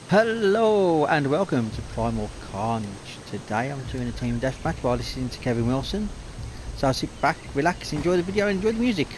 Hello and welcome to Primal Carnage. Today I'm doing a team deathmatch while listening to Kevin Wilson. So sit back, relax, enjoy the video and enjoy the music.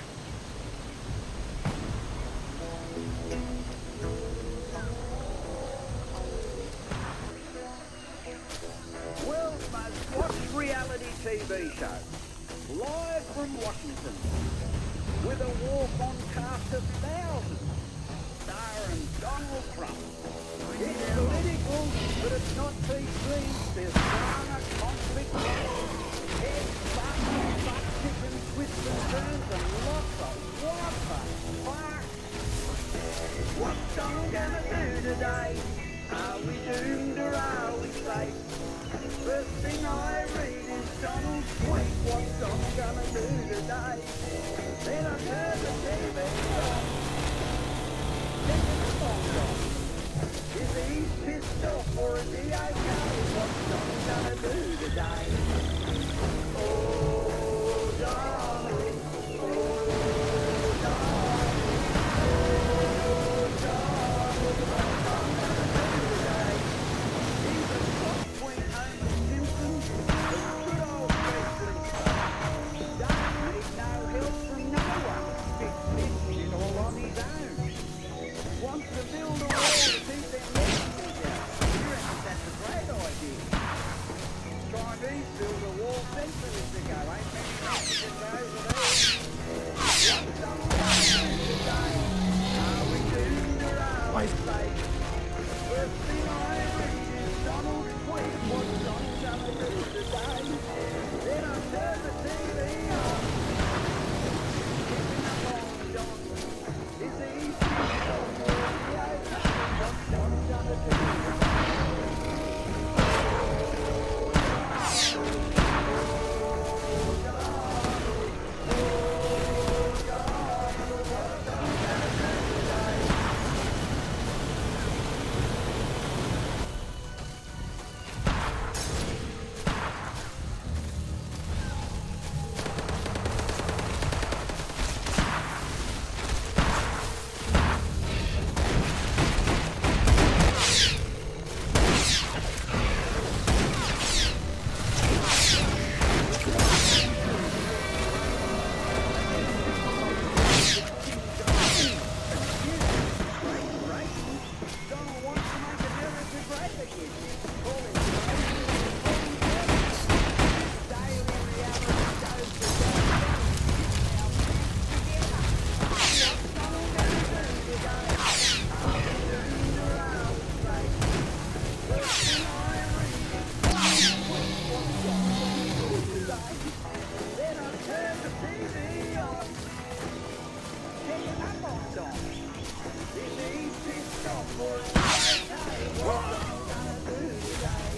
World's most watched reality TV show, live from Washington, with a walk-on cast of thousands, starring Donald Trump. It's political, but it's not PC. There's drama, conflict, heads, butt chicken, twists and turns, and lots of what the fuck. What's Donald gonna do today? Are we doomed or are we safe? First thing I read is Donald's tweet. What's Donald gonna do today? Then I turn the TV on. Checking the phone on. Is he pissed off or is he okay? What's Donald gonna do today? Oh, Donald. Oh, Donald. Oh, Donald. What's Donald gonna do today? He's a cross between Homer Simpson and good old President Trump. Don't need no help from no one. Fix this shit all on his own. Wants to build a wall to keep their Mexicans out. You reckon that's a great idea? Chinese built a wall centuries ago. Ain't many Mexicans over there. What's Donald gonna do today? Are we doomed or are we safe? First thing I read is Donald's tweet. What's Donald gonna do today? Then I turn the TV on. Checking up on Don. Is he pissed off or is he okay? What's Donald gonna do today? Donald wants to make America great again. Call him daily reality shows for What's Donald gonna do today? Are we doomed or are we safe? First thing I read is Donald's tweet. What's Donald gonna do today? Then I turn the TV on. Checking up on Don. Is he pissed off or is he okay? What's Donald gonna do today?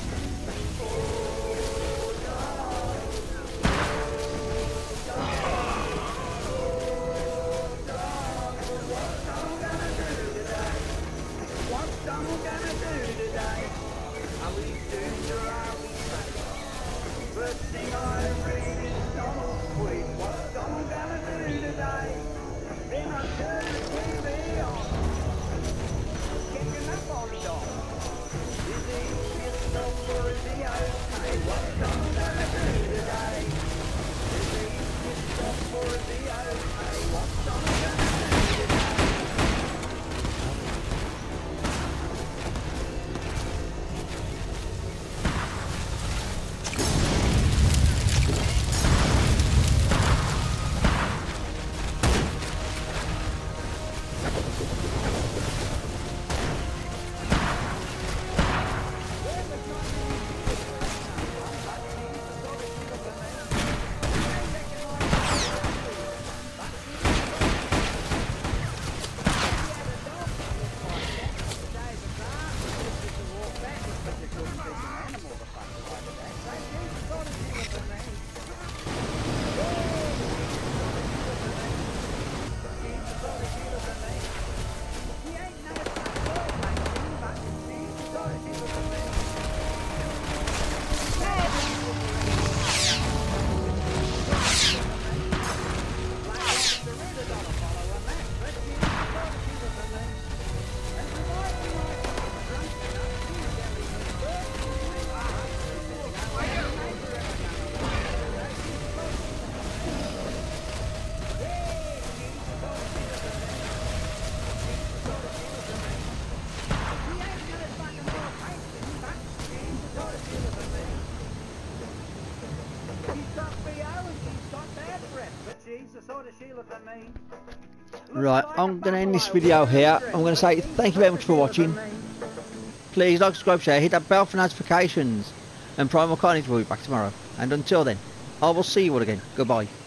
Oh, Donald. What's Donald gonna do today? What's Donald gonna do today? Are we doomed or are we safe? First thing I read is Donald's tweet. What's Donald gonna do today? Then I turn the TV on. Checking up on Don. Is he pissed off or is he okay? What's Donald gonna do today? Is he pissed off or is he okay? What's Donald gonna do today? the sort of Sheila for me. Right, I'm going to end this video here. I'm going to say thank you very much for watching. Please like, subscribe, share, hit that bell for notifications. And Primal Carnage will be back tomorrow. And until then, I will see you all again. Goodbye.